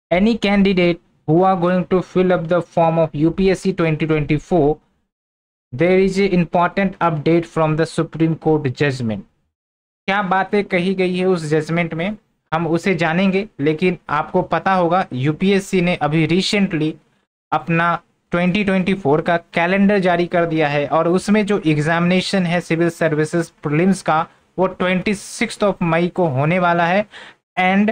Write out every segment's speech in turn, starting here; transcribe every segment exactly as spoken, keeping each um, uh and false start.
any candidate who are going to fill up the form of U P S C twenty twenty-four, there is a important update from the Supreme Court judgment. क्या बातें कही गई है उस judgement में, हम उसे जानेंगे। लेकिन आपको पता होगा यूपीएससी ने अभी रिसेंटली अपना ट्वेंटी ट्वेंटी फोर का कैलेंडर जारी कर दिया है, और उसमें जो एग्जामिनेशन है सिविल सर्विसेज प्रीलिम्स का, वो ट्वेंटी सिक्स ऑफ मई को होने वाला है। एंड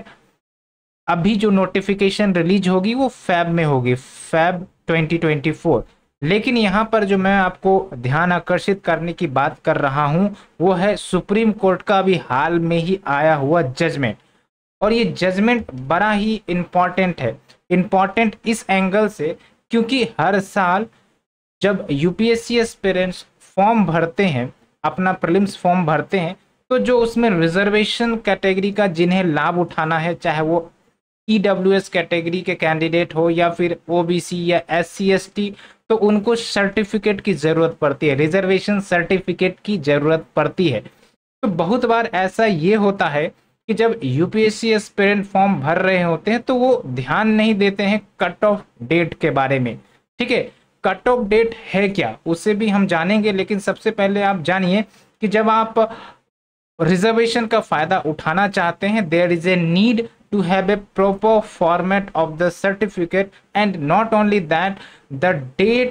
अभी जो नोटिफिकेशन रिलीज होगी वो फैब में होगी, फैब ट्वेंटी ट्वेंटी फोर। लेकिन यहाँ पर जो मैं आपको ध्यान आकर्षित करने की बात कर रहा हूँ वो है सुप्रीम कोर्ट का अभी हाल में ही आया हुआ जजमेंट। और ये जजमेंट बड़ा ही इम्पॉर्टेंट है। इम्पॉर्टेंट इस एंगल से क्योंकि हर साल जब यूपीएससी एस्पिरेंट्स फॉर्म भरते हैं, अपना प्रीलिम्स फॉर्म भरते हैं, तो जो उसमें रिजर्वेशन कैटेगरी का जिन्हें लाभ उठाना है, चाहे वो ईडब्ल्यूएस कैटेगरी के कैंडिडेट हो या फिर ओबीसी या एससी एसटी, तो उनको सर्टिफिकेट की जरूरत पड़ती है, रिजर्वेशन सर्टिफिकेट की जरूरत पड़ती है। तो बहुत बार ऐसा ये होता है कि जब यूपीएससी एस्पिरेंट फॉर्म भर रहे होते हैं तो वो ध्यान नहीं देते हैं कट ऑफ डेट के बारे में। ठीक है, कट ऑफ डेट है क्या उसे भी हम जानेंगे। लेकिन सबसे पहले आप जानिए कि जब आप रिजर्वेशन का फायदा उठाना चाहते हैं, there is a need to have a proper format of the certificate, and not only that, the date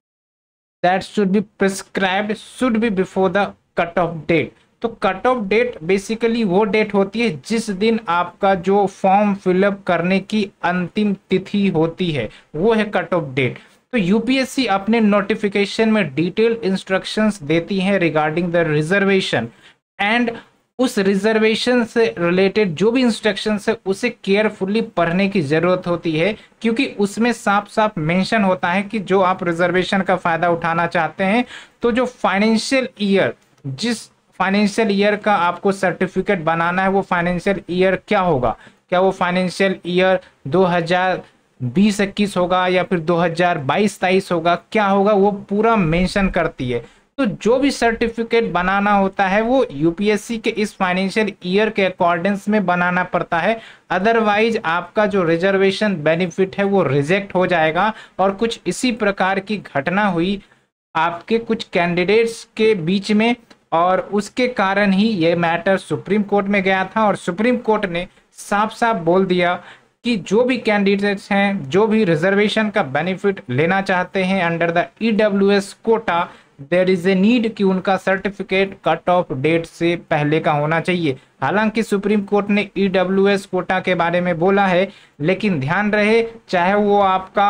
that should be prescribed should be before the cut off date. तो कट ऑफ डेट बेसिकली वो date होती है जिस दिन आपका जो form fill up करने की अंतिम तिथि होती है, वो है कट ऑफ डेट। तो यूपीएससी अपने नोटिफिकेशन में डिटेल इंस्ट्रक्शंस देती है रिगार्डिंग द रिजर्वेशन, एंड उस रिजर्वेशन से रिलेटेड जो भी इंस्ट्रक्शंस है उसे केयरफुली पढ़ने की जरूरत होती है, क्योंकि उसमें साफ साफ मेंशन होता है कि जो आप रिजर्वेशन का फायदा उठाना चाहते हैं, तो जो फाइनेंशियल ईयर, जिस फाइनेंशियल ईयर का आपको सर्टिफिकेट बनाना है, वो फाइनेंशियल ईयर क्या होगा, क्या वो फाइनेंशियल ईयर दो हज़ार बीस इक्कीस होगा या फिर दो हज़ार बाईस तेईस होगा, क्या होगा, वो पूरा मेंशन करती है। तो जो भी सर्टिफिकेट बनाना होता है वो यूपीएससी के इस फाइनेंशियल ईयर के अकॉर्डेंस में बनाना पड़ता है, अदरवाइज आपका जो रिजर्वेशन बेनिफिट है वो रिजेक्ट हो जाएगा। और कुछ इसी प्रकार की घटना हुई आपके कुछ कैंडिडेट्स के बीच में, और उसके कारण ही ये मैटर सुप्रीम कोर्ट में गया था, और सुप्रीम कोर्ट ने साफ साफ बोल दिया कि जो भी कैंडिडेट्स हैं, जो भी रिजर्वेशन का बेनिफिट लेना चाहते हैं under the EWS quota, there is a need कि उनका सर्टिफिकेट कट ऑफ डेट से पहले का होना चाहिए। हालांकि सुप्रीम कोर्ट ने ईडब्ल्यूएस कोटा के बारे में बोला है, लेकिन ध्यान रहे चाहे वो आपका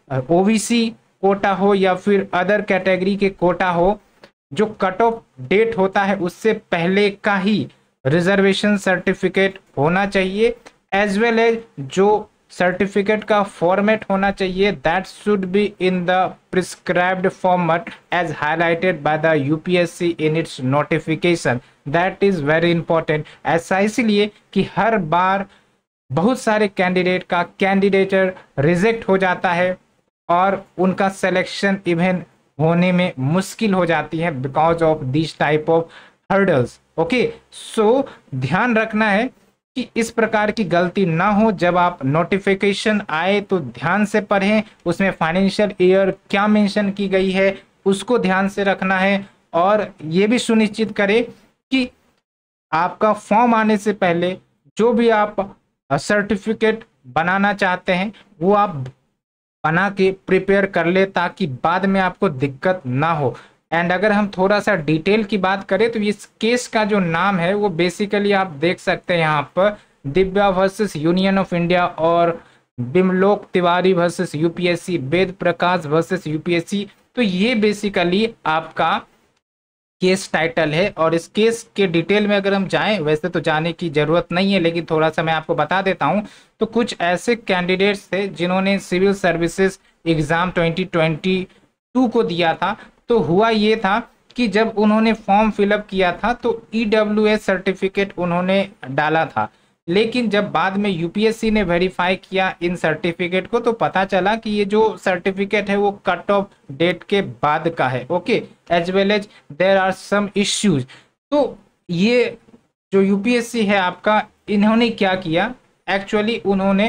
ओबीसी कोटा हो या फिर अदर कैटेगरी के कोटा हो, जो कट ऑफ डेट होता है उससे पहले का ही रिजर्वेशन सर्टिफिकेट होना चाहिए, एज वेल एज जो सर्टिफिकेट का फॉर्मेट होना चाहिए, that should be in the prescribed format as highlighted by the UPSC in its notification. That is very important. ऐसा इसलिए कि हर बार बहुत सारे कैंडिडेट का कैंडिडेचर रिजेक्ट हो जाता है और उनका सिलेक्शन इवन होने में मुश्किल हो जाती है because of this type of hurdles. Okay, so ध्यान रखना है कि इस प्रकार की गलती ना हो। जब आप नोटिफिकेशन आए तो ध्यान से पढ़ें, उसमें फाइनेंशियल ईयर क्या मेंशन की गई है उसको ध्यान से रखना है, और ये भी सुनिश्चित करें कि आपका फॉर्म आने से पहले जो भी आप सर्टिफिकेट बनाना चाहते हैं वो आप बना के प्रिपेयर कर ले, ताकि बाद में आपको दिक्कत ना हो। एंड अगर हम थोड़ा सा डिटेल की बात करें तो इस केस का जो नाम है वो बेसिकली आप देख सकते हैं यहाँ पर, Divya versus Union of India और Bimlok Tiwari versus UPSC, Ved Prakash versus UPSC. तो ये बेसिकली आपका केस टाइटल है। और इस केस के डिटेल में अगर हम जाएं, वैसे तो जाने की जरूरत नहीं है, लेकिन थोड़ा सा मैं आपको बता देता हूं। तो कुछ ऐसे कैंडिडेट्स थे जिन्होंने civil services exam twenty twenty two को दिया था। तो हुआ ये था कि जब उन्होंने फॉर्म फिलअप किया था तो ईडब्ल्यूएस सर्टिफिकेट उन्होंने डाला था, लेकिन जब बाद में यूपीएससी ने वेरीफाई किया इन सर्टिफिकेट को तो पता चला कि ये जो सर्टिफिकेट है वो कट ऑफ डेट के बाद का है। Okay, as well as there are some issues. तो ये जो यूपीएससी है आपका, इन्होंने क्या किया, एक्चुअली उन्होंने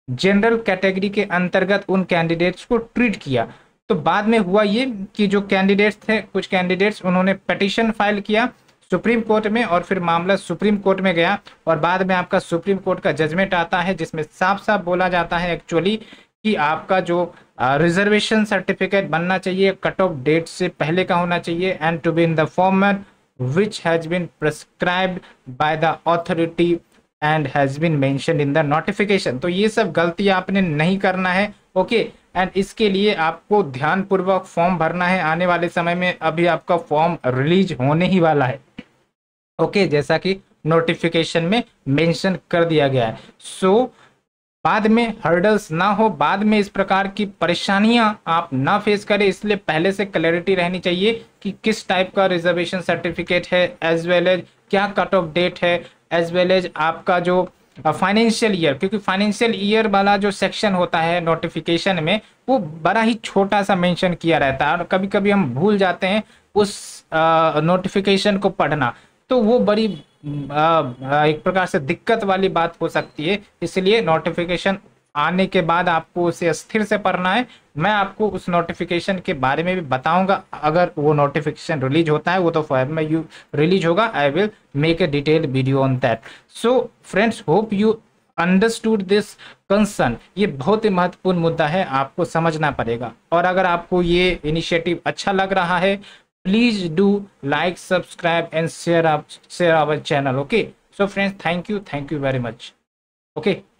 जनरल कैटेगरी के अंतर्गत उन कैंडिडेट्स को ट्रीट किया। तो बाद में हुआ ये कि जो कैंडिडेट्स थे, कुछ कैंडिडेट्स उन्होंने पिटीशन फाइल किया सुप्रीम कोर्ट में, और फिर मामला सुप्रीम कोर्ट में गया, और बाद में आपका सुप्रीम कोर्ट का जजमेंट आता है जिसमें साफ साफ बोला जाता है एक्चुअली कि आपका जो रिजर्वेशन सर्टिफिकेट बनना चाहिए कट ऑफ डेट से पहले का होना चाहिए, and to be in the format which has been prescribed by the authority and has been mentioned in the notification. तो ये सब गलती आपने नहीं करना है, ओके। एंड इसके लिए आपको ध्यानपूर्वक फॉर्म भरना है। आने वाले समय में अभी आपका फॉर्म रिलीज होने ही वाला है, ओके okay, जैसा कि नोटिफिकेशन में मेंशन कर दिया गया है। सो so, बाद में हर्डल्स ना हो, बाद में इस प्रकार की परेशानियां आप ना फेस करें, इसलिए पहले से क्लैरिटी रहनी चाहिए कि किस टाइप का रिजर्वेशन सर्टिफिकेट है, एज वेल एज क्या कट ऑफ डेट है, एज वेल एज आपका जो फाइनेंशियल ईयर, क्योंकि फाइनेंशियल ईयर वाला जो सेक्शन होता है नोटिफिकेशन में वो बड़ा ही छोटा सा मेंशन किया रहता है, और कभी कभी हम भूल जाते हैं उस नोटिफिकेशन को पढ़ना, तो वो बड़ी आ, एक प्रकार से दिक्कत वाली बात हो सकती है। इसलिए नोटिफिकेशन आने के बाद आपको उसे स्थिर से पढ़ना है। मैं आपको उस नोटिफिकेशन के बारे में भी बताऊंगा, अगर वो नोटिफिकेशन रिलीज होता है, वो तो फाइव में यू रिलीज होगा, I will make a detail video on that. So friends, hope you understood this concern. ये बहुत ही महत्वपूर्ण मुद्दा है, आपको समझना पड़ेगा। और अगर आपको ये इनिशिएटिव अच्छा लग रहा है, please do like, subscribe and share up share our channel, okay? So friends, thank you thank you very much, okay?